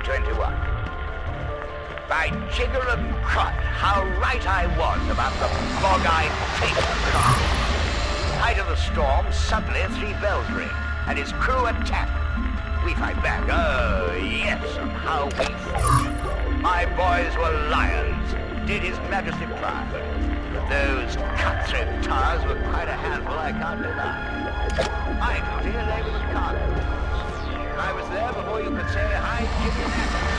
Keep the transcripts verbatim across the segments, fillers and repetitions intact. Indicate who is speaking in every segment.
Speaker 1: twenty-one. By jigger and crud, how right I was about the bog-eyed fate of the car. Height of the storm, suddenly three bells ring, and his crew attack. We fight back, oh yes, and how we fought. My boys were lions, did his majesty proud. But those cutthroat tars were quite a handful, I can't deny. My dear, they were the cargoes. I was there before you could say hi, Jimmy Nash.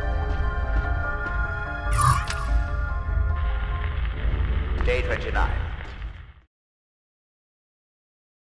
Speaker 2: Day twenty-nine.